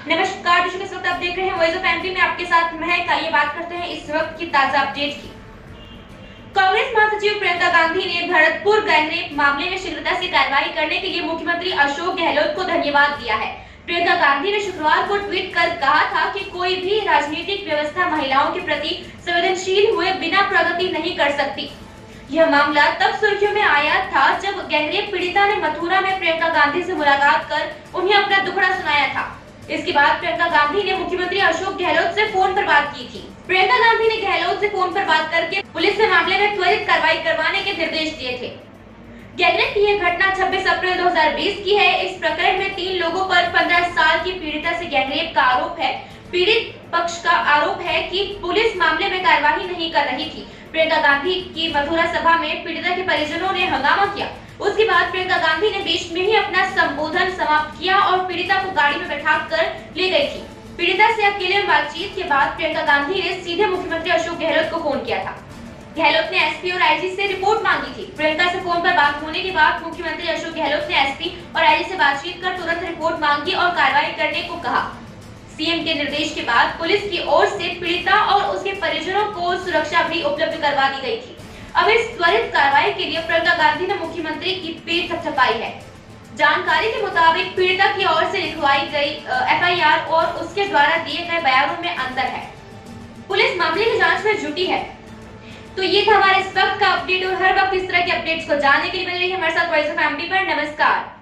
नमस्कार दर्शकों, इस वक्त आप देख रहे हैं वॉइस ऑफ एमपी में आपके साथ महक। आइए बात करते हैं इस वक्त की ताजा अपडेट की। कांग्रेस महासचिव प्रियंका गांधी ने भरतपुर गैंगरेप मामले में शीघ्रता से कार्रवाई करने के लिए मुख्यमंत्री अशोक गहलोत को धन्यवाद दिया है। प्रियंका गांधी ने शुक्रवार को ट्वीट कर कहा था कि कोई भी राजनीतिक व्यवस्था महिलाओं के प्रति संवेदनशील हुए बिना प्रगति नहीं कर सकती। यह मामला तब सुर्खियों में आया था जब गैंगरेप पीड़िता ने मथुरा में प्रियंका गांधी से मुलाकात कर उन्हें अपना दुखड़ा सुनाया था। इसके बाद प्रियंका गांधी ने मुख्यमंत्री अशोक गहलोत से फोन पर बात की थी। प्रियंका गांधी ने गहलोत से फोन पर बात करके पुलिस ने मामले में त्वरित कार्रवाई करवाने के निर्देश दिए थे। गैंगरेप की यह घटना 26 अप्रैल 2020 की है। इस प्रकरण में 3 लोगों पर 15 साल की पीड़िता से गैंगरेप का आरोप है। पीड़ित पक्ष का आरोप है कि पुलिस मामले में कार्यवाही नहीं कर रही थी। प्रियंका गांधी की मथुरा सभा में पीड़िता के परिजनों ने हंगामा किया। उसके बाद प्रियंका गांधी ने बीच में ही अपना संबोधन समाप्त किया और पीड़िता को गाड़ी में बैठाकर ले गई थी। पीड़िता से अकेले में बातचीत के बाद प्रियंका गांधी ने सीधे मुख्यमंत्री अशोक गहलोत को फोन किया था। गहलोत ने एसपी और आईजी से रिपोर्ट मांगी थी। प्रियंका से फोन पर बात होने के बाद मुख्यमंत्री अशोक गहलोत ने एसपी और आईजी से बातचीत कर तुरंत रिपोर्ट मांगी और कार्रवाई करने को कहा। सीएम के निर्देश के बाद पुलिस की ओर से पीड़िता और उसके परिजनों को सुरक्षा भी उपलब्ध करवा दी गई थी। अब इस त्वरित कार्रवाई के लिए प्रियंका गांधी ने मुख्यमंत्री की पीठ थपथपाई है। जानकारी के मुताबिक पीड़िता की ओर से लिखवाई गई एफआईआर और उसके द्वारा दिए गए बयानों में अंतर है। पुलिस मामले की जांच में जुटी है। तो ये था हमारे इस वक्त का अपडेट और हर वक्त इस तरह के अपडेट्स को जानने के लिए बने रहिए हमारे साथ वॉइस ऑफ एमपी पर। नमस्कार।